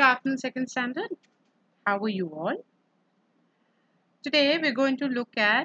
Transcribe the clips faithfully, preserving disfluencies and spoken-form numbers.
Good afternoon, second standard. How are you all? Today we're going to look at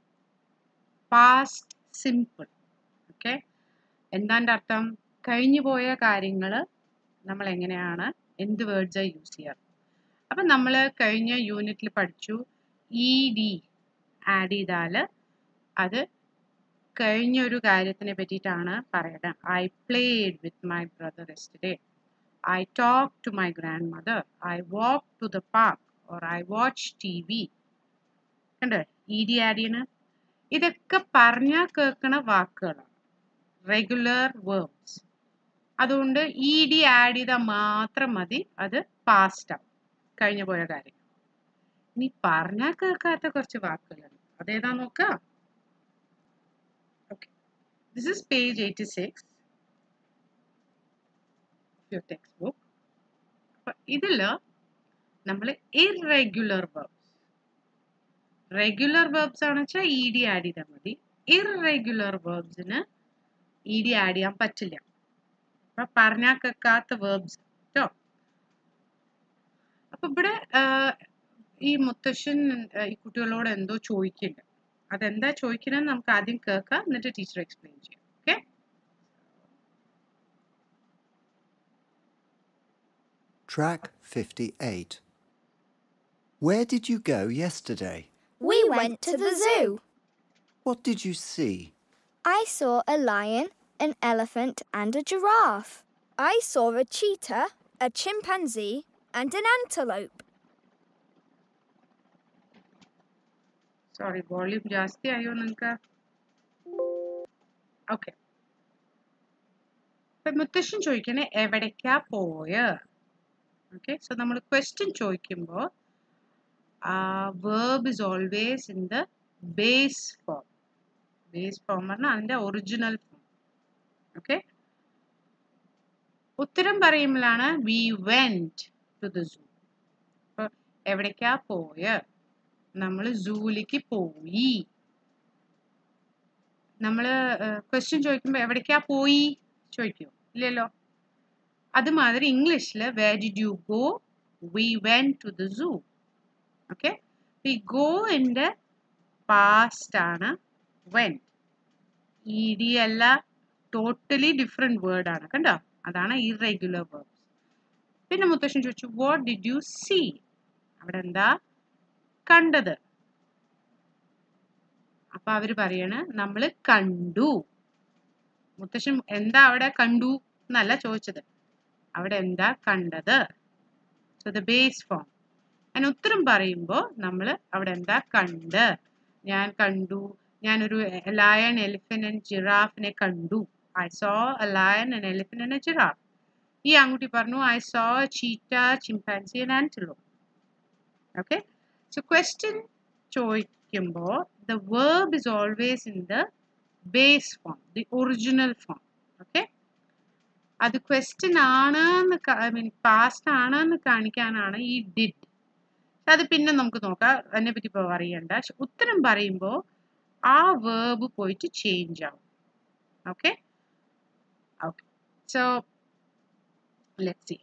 past simple. Okay? എന്താണ്ട് അർത്ഥം കഴിഞ്ഞു പോയ കാര്യങ്ങൾ നമ്മൾ എങ്ങനെയാണ് എന്ത് വേർഡ്സ് യൂസ് ചെയ്യാറ്. അപ്പം നമ്മൾ കഴിഞ്ഞ യൂണിറ്റിൽ പഠിച്ചു ഇ ഡി ആഡ് ചെയ്താൽ അത് കഴിഞ്ഞൊരു കാര്യത്തിനെ പറ്റിയിട്ടാണ് പറയുന്നത്. I played with my brother yesterday. I talked to my grandmother. I walked to the park or I watched T V. കണ്ടോ ഇ ഡി ആഡ് ചെയ്യണ ഇതൊക്കെ പറഞ്ഞാൽ കേൾക്കണ വാക്കുകളാണ്, റെഗുലർ വേർബ്സ്. അതുകൊണ്ട് ഇ ഡി ആഡ് ചെയ്താൽ മാത്രം മതി, അത് പാസ്റ്റ് ആവും, കഴിഞ്ഞു പോയ കാര്യം. ഇനി പറഞ്ഞാൽ കേൾക്കാത്ത കുറച്ച് വാക്കുകളുണ്ട്, അതേതാ നോക്കാം. Okay, this is page eighty six your textbook. ഇതിൽ നമ്മൾ ഇറെഗുലർ വേർബ്സ്, റെഗുലർ വേർബ്സ് ആണെന്ന് വെച്ചാൽ ഇ ഡി ആഡ് ചെയ്താൽ മതി. ഇറെഗുലർ വേർബ്സിന് ഇ ഡി ആഡ് ചെയ്യാൻ പറ്റില്ല. അപ്പൊ പറഞ്ഞാൽ കേൾക്കാത്ത വേർബ്സ് കേട്ടോ. അപ്പൊ ഇവിടെ ഈ മുത്തശ്ശൻ ഈ കുട്ടികളോട് എന്തോ ചോദിക്കുന്നുണ്ട്. അതെന്താ ചോദിക്കണമെന്ന് നമുക്ക് ആദ്യം കേൾക്കാം, എന്നിട്ട് ടീച്ചർ എക്സ്പ്ലെയിൻ ചെയ്യാം. Okay, Track fifty-eight. Where did you go yesterday? We went to the zoo. What did you see? I saw a lion, an elephant and a giraffe. I saw a cheetah, a chimpanzee and an antelope. Sorry, volume ജാസ്തി ആയോ നിങ്ങൾക്ക്? Okay, ഇപ്പൊ മുത്തശ്ശൻ ചോദിക്കണേ എവിടേക്കാ പോയ. Okay, so നമ്മൾ question ചോദിക്കുമ്പോൾ verb is always in the base form. Base form പറഞ്ഞാൽ അതിൻ്റെ ഒറിജിനൽ ഫോം. ഓക്കെ, ഉത്തരം പറയുമ്പോഴാണ് we went to the zoo. അപ്പോൾ എവിടേക്കാ പോയ, നമ്മൾ സൂവിലേക്ക് പോയി. നമ്മൾ ക്വസ്റ്റ്യൻ ചോദിക്കുമ്പോൾ എവിടേക്കാ പോയി ചോദിക്കുമോ? ഇല്ലല്ലോ. അതുമാതിരി ഇംഗ്ലീഷിൽ where did you go, we went to the zoo. Okay, ഈ ഗോന്റെ പാസ്റ്റ് ആണ് വെന്റ്. ഇ ഡി അല്ല, ടോട്ടലി ഡിഫറെന്റ് വേർഡ് ആണ്. കണ്ടോ, അതാണ് ഇറെഗുലർ വേർബ്സ്. പിന്നെ മുത്തശ്ശൻ ചോദിച്ചു വാട്ട് ഡിഡ് യു സീ, അവിടെ എന്താ കണ്ടത്. അപ്പൊ അവര് പറയാണ് നമ്മൾ കണ്ടു. മുത്തശ്ശൻ എന്താ അവിടെ കണ്ടു എന്നല്ല ചോദിച്ചത്, അവിടെ എന്താ കണ്ടത്. So the base form. അതിന് ഉത്തരം പറയുമ്പോൾ നമ്മൾ അവിടെ എന്താ കണ്ട്. ഞാൻ കണ്ടു, ഞാനൊരു ലയൺ, എലിഫന്റ് ആൻഡ് ജിറാഫിനെ കണ്ടു. I saw a lion, an elephant and a giraffe. ഈ ആൺകുട്ടി പറഞ്ഞു I saw a cheetah, chimpanzee and antelope. Okay, so question ചോദിക്കുമ്പോൾ the verb is always in the base form, the original form. Okay, അത് question ആണെന്ന് I mean past ആണെന്ന് കാണിക്കാനാണ് ഈ did. അത് പിന്നെ നമുക്ക് നോക്കാം, അതിനെ പറ്റി ഇപ്പോൾ അറിയണ്ട. ഉത്തരം പറയുമ്പോൾ ആ വേർബ് പോയിട്ട് ചേഞ്ച് ആവും. Okay okay so let's see.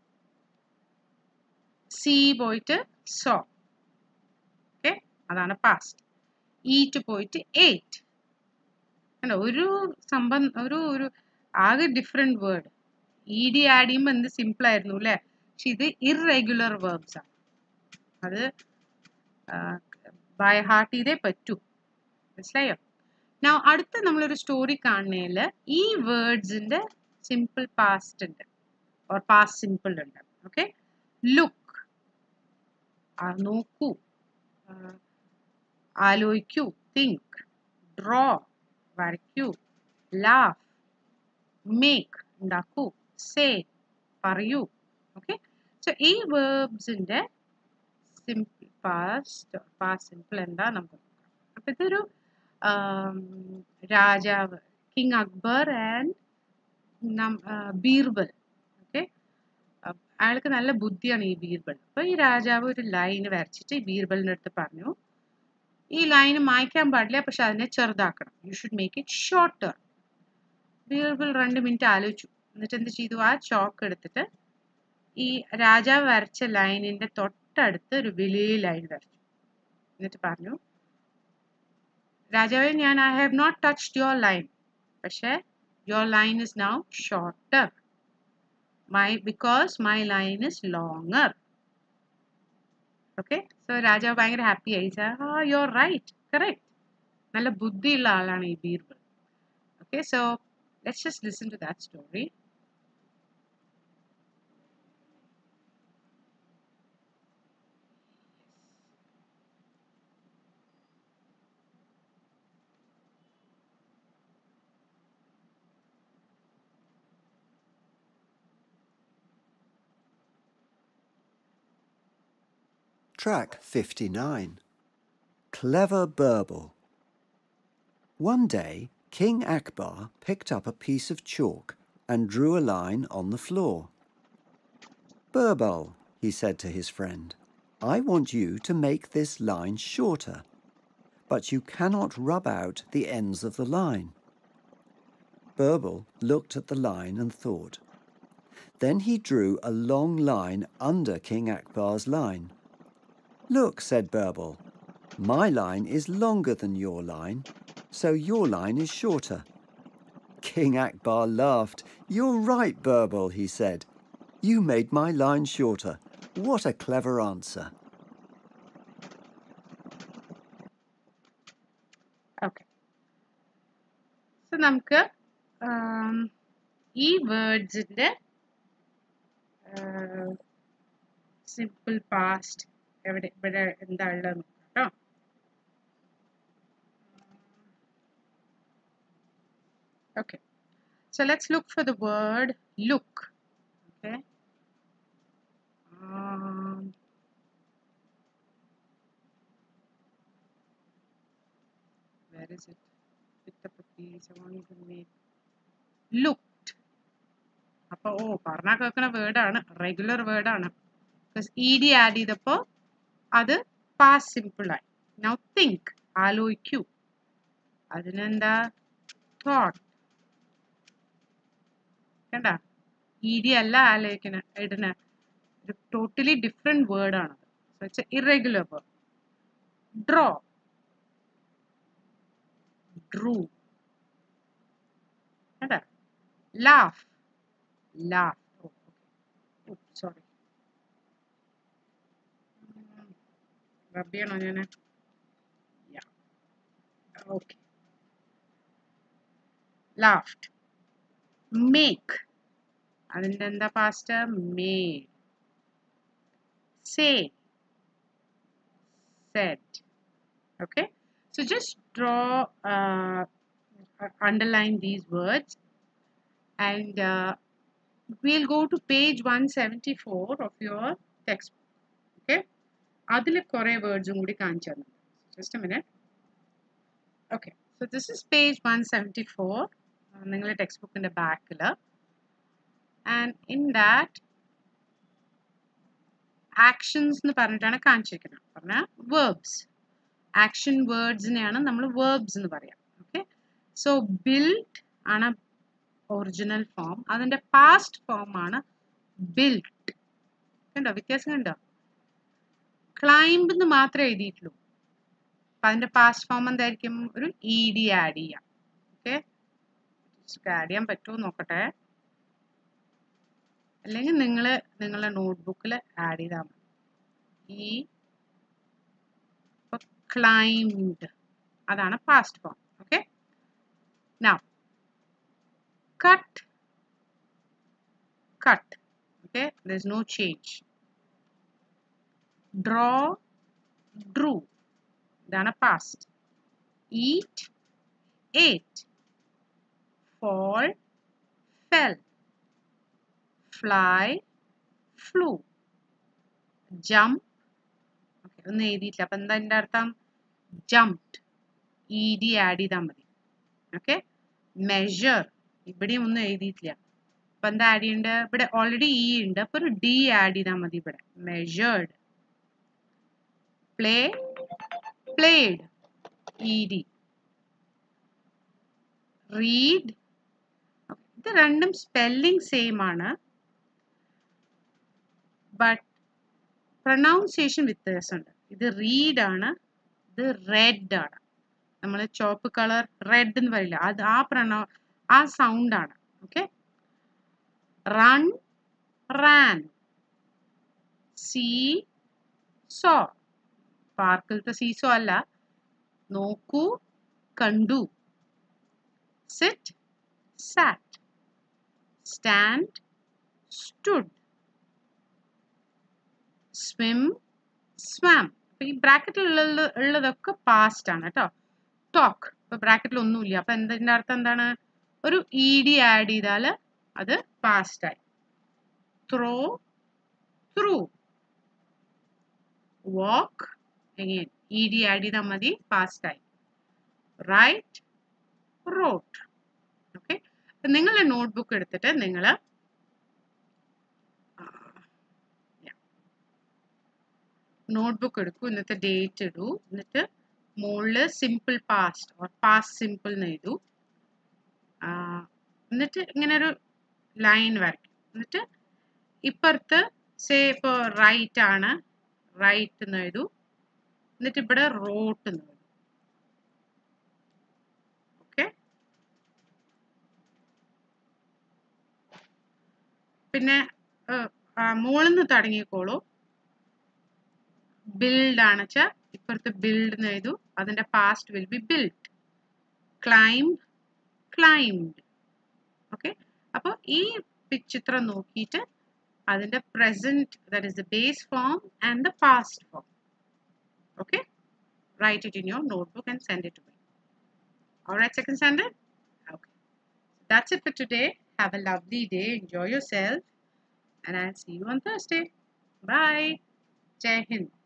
See പോയിട്ട് സോ. ഓക്കെ, അതാണ് പാസ്റ്റ്. ഈറ്റ് പോയിട്ട് എയ്റ്റ്. അല്ല, ഒരു സംബന്ധ ഒരു ഒരു ആകെ different word. E D add ചെയ്യുമ്പോൾ എന്ത് സിമ്പിൾ ആയിരുന്നു അല്ലേ, പക്ഷെ ഇത് ഇറെഗുലർ വേർബ്സ് ആണ്. അത് ബൈ ഹാർട്ട് ചെയ്തേ പറ്റൂ. മനസ്സിലായോ? ഞാൻ അടുത്ത നമ്മളൊരു സ്റ്റോറി കാണുന്നതിൽ ഈ വേർഡ്സിന്റെ സിമ്പിൾ പാസ്റ്റ് ഉണ്ട്, ഓർ പാസ്റ്റ് സിമ്പിൾ ഉണ്ട്. ഓക്കെ, ലുക്ക് നോക്കൂ, ആലോചിക്കൂ തിങ്ക്, ഡ്രോ വരയ്ക്കൂ, ലാഫ് മേക്ക് ഉണ്ടാക്കൂ, സേ പറയൂ. ഓക്കെ, സോ ഈ വേർബ്സിന്റെ സിമ്പിൾ പാസ്റ്റ് പാസ്റ്റ് സിമ്പിൾ എന്താ നമുക്ക് നോക്കാം. അപ്പൊ ഇതൊരു രാജാവ്, king Akbar and Birbal. Okay, അയാൾക്ക് നല്ല ബുദ്ധിയാണ് ഈ ബീർബൽ. അപ്പൊ ഈ രാജാവ് ഒരു ലൈൻ വരച്ചിട്ട് ഈ ബീർബലിന്റെ അടുത്ത് പറഞ്ഞു ഈ ലൈൻ മായ്ക്കാൻ പാടില്ല, പക്ഷെ അതിനെ ചെറുതാക്കണം. You should make it shorter. Birbal രണ്ട് മിനിറ്റ് ആലോചിച്ചു, എന്നിട്ട് എന്ത് ചെയ്തു, ആ ചോക്ക് എടുത്തിട്ട് ഈ രാജാവ് വരച്ച ലൈനിന്റെ തൊട്ടടുത്ത് ഒരു വലിയ ലൈൻ വരച്ചു. എന്നിട്ട് പറഞ്ഞു, രാജാവേ, ഞാൻ I have not touched your line, പക്ഷേ your line is now shorter my because my line is longer. Okay, so രാജാവ് ഭയങ്കര ഹാപ്പി ആയി. ആ യു ആർ റൈറ്റ്, കറക്റ്റ്. നല്ല ബുദ്ധിയുള്ള ആളാണ് ഈ Birbal. Okay, so let's just listen to that story. Track fifty-nine. Clever Burble. One day, King Akbar picked up a piece of chalk and drew a line on the floor. Burble, he said to his friend, I want you to make this line shorter, but you cannot rub out the ends of the line. Burble looked at the line and thought. Then he drew a long line under King Akbar's line. Look, said Burble, my line is longer than your line, so your line is shorter. King Akbar laughed. You're right, Burble, he said. You made my line shorter. What a clever answer. Okay. So, നമുക്ക് ഈ വേർഡ്സിന്റെ simple past എവിടെ ഇവിടെ എന്താ ഉള്ളത് കേട്ടോ. Okay, so let's look for the word look. Okay, um, where is it? Picked up a piece. I want to make looked. Appo oh parna kekkana word aanu, regular word aanu, because ed add ചെയ്തപ്പോൾ അത് past simple ആയി. Now think, ആലോചിക്കൂ. അതിനെന്താ thought. കണ്ട, ed അല്ല ആലോചിക്കണ ഇടുന്ന ഒരു totally different word ആണ്. So it's irregular word. Draw, drew. കണ്ട, laugh, laugh. Oh, okay. Oh, sorry. Rub ചെയ്യണോ ഞാൻ? Yeah. Okay. Laughed. Make. അതിന്റെ എന്താ past? made. Say, said. Okay, so just draw, uh, underline these words, and uh, we'll go to page one seventy-four of your textbook. Okay, adile kore words um kudi kaanichu. Just a minute. Okay, so this is page one seventy-four, ningale textbook inde back la, and in that actions എന്ന് പറഞ്ഞിട്ടാണ് കാണിച്ചിരിക്കുന്നത്. പറഞ്ഞ verbs, action words നെയാണ് നമ്മൾ verbs എന്ന് പറയാം. Okay, so built ആണ് original form, അതിന്റെ പാസ്റ്റ് ഫോം ആണ് built. കണ്ടോ വ്യത്യാസം? കണ്ടോ? climb എന്ന് മാത്രമേ എഴുതിയിട്ടുള്ളൂ. അപ്പൊ അതിന്റെ പാസ്റ്റ് ഫോം എന്തായിരിക്കും? ഒരു ed ആഡ് ചെയ്യാം. ഓക്കെ, ആഡ് ചെയ്യാൻ പറ്റുമോ നോക്കട്ടെ, അല്ലെങ്കിൽ നിങ്ങൾ നിങ്ങളുടെ നോട്ട്ബുക്കിൽ ആഡ് ചെയ്താൽ മതി. ഈ climbed, അതാണ് past form. Okay, now cut, cut. Okay, there's no change. Draw, drew, ഇതാണ് past. Eat, ate. Fall, fell. Fly, flew. Jump. Okay, ഒന്നും എഴുതിയിട്ടില്ല. അപ്പൊ എന്താ എൻ്റെ അർത്ഥം? jumped. ed ആഡ് ചെയ്താൽ മതി. ഓക്കെ, measure, ഇവിടെയും ഒന്നും എഴുതിയിട്ടില്ല. അപ്പൊ എന്താ ആഡ് ചെയ്യേണ്ടത്? ഇവിടെ ഓൾറെഡി ഇ ഉണ്ട്, അപ്പൊ ഒരു ഡി ആഡ് ചെയ്താൽ മതി ഇവിടെ. measured. play, played, ed. read. ഇത് രണ്ടും സ്പെല്ലിംഗ് സെയിം ആണ്, but pronunciation വ്യത്യാസമുണ്ട്. ഇത് read ആണ്, ഇത് red ആണ്. നമ്മൾ ചോപ്പ് കളർ റെഡ് എന്ന് പറയില്ല, അത് ആ പ്രൊനൗ ആ സൗണ്ട് ആണ്. Okay, run ran, see saw, പാർക്കിലത്തെ സീസോ അല്ല, നോക്കൂ കണ്ടു, sit sat, stand stood, swim swam. അപ്പൊ ഈ ബ്രാക്കറ്റിൽ ഉള്ളതൊക്കെ പാസ്റ്റ് ആണ് കേട്ടോ. ടോക്ക് ഇപ്പൊ ബ്രാക്കറ്റിൽ ഒന്നുമില്ല, അപ്പൊ എന്തിന്റെ അർത്ഥം എന്താണ്? ഒരു ഇ ഡി ആഡ് ചെയ്താൽ അത് പാസ്റ്റ് ആയി. Throw threw, walk again E D add ചെയ്താൽ മതി, പാസ്റ്റ് ആയി. Write wrote. ഓക്കെ, നിങ്ങളുടെ നോട്ട്ബുക്ക് എടുത്തിട്ട് നിങ്ങൾ നോട്ട്ബുക്ക് എടുക്കൂ, എന്നിട്ട് ഡേറ്റ് ഇടൂ, എന്നിട്ട് മുകളിൽ simple past or past simple എന്ന് എഴുതൂ. എന്നിട്ട് ഇങ്ങനെ ഒരു ലൈൻ വരയ്ക്കും. എന്നിട്ട് ഇപ്പുറത്ത് സേ ഇപ്പോൾ റൈറ്റ് ആണ്, റൈറ്റ് എന്ന് എഴുതൂ. എന്നിട്ട് ഇവിടെ റോട്ട് എന്ന് എഴുതൂ. ഓക്കെ, പിന്നെ മുകളിൽ നിന്ന് തുടങ്ങിക്കോളൂ. ബിൽഡ് ആണ് വെച്ചാൽ ഇപ്പുറത്ത് ബിൽഡ് എന്ന് എഴുതൂ, അതിന്റെ past will be built. Climb climb. Okay, അപ്പോൾ ഈ ചിത്രം നോക്കിയിട്ട് അതിന്റെ present, that is the base form and the past form. Okay, write it in your notebook and send it to me. All right, second standard? Okay. That's it for today. Have a lovely day. Enjoy yourself. And I'll see you on Thursday. Bye. Jai Hind.